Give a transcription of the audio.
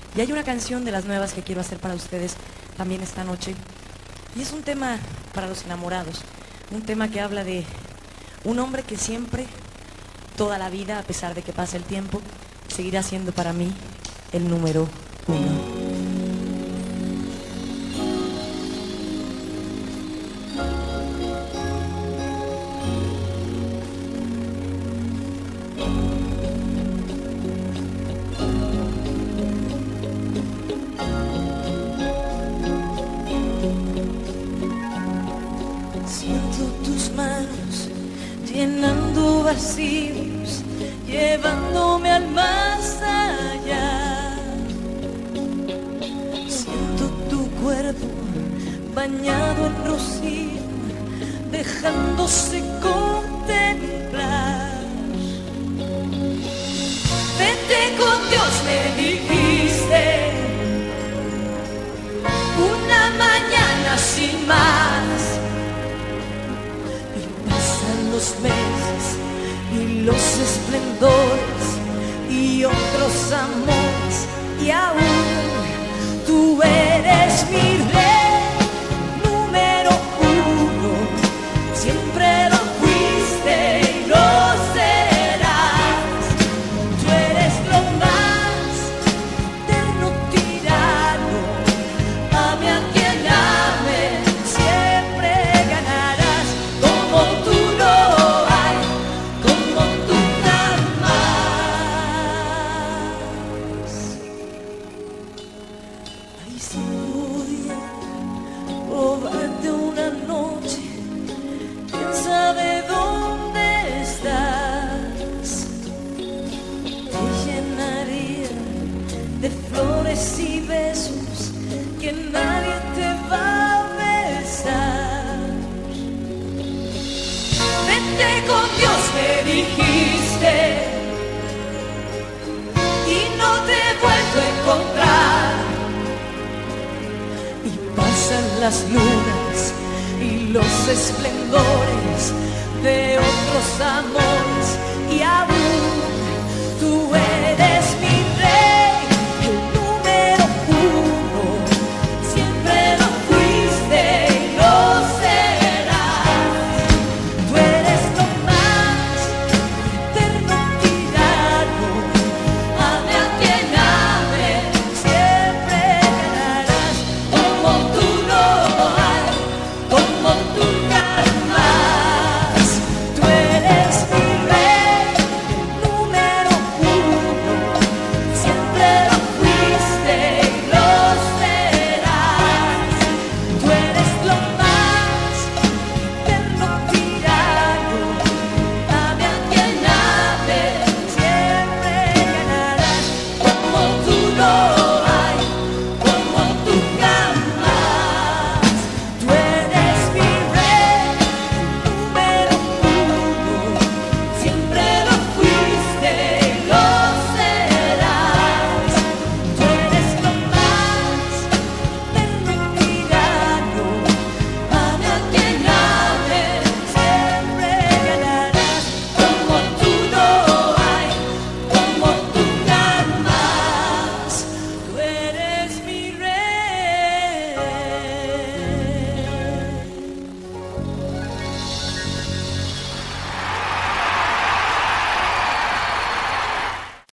Y hay una canción de las nuevas que quiero hacer para ustedes también esta noche. Y es un tema para los enamorados. Un tema que habla de un hombre que siempre, toda la vida, a pesar de que pase el tiempo, seguirá siendo para mí el número uno. Siento tus manos llenando vacíos, llevándome al más allá. Siento tu cuerpo bañado en rocío, dejándose contemplar. Vete con Dios, me dijiste, una mañana sin más. Los meses y los esplendores y otros amores, y aún tú eres mi rey número uno. Siempre lo fuiste y lo serás. Tú eres lo más eterno tirano. Ame a quien ame, siempre ganarás. Como tú robarte una noche, quién sabe dónde estás. Te llenaría de flores y besos que nadie te va a besar. Vete con Dios, me dijiste, y no te he vuelto a encontrar. Pasan las lunas y los esplendores de otros amores, y aún tú eres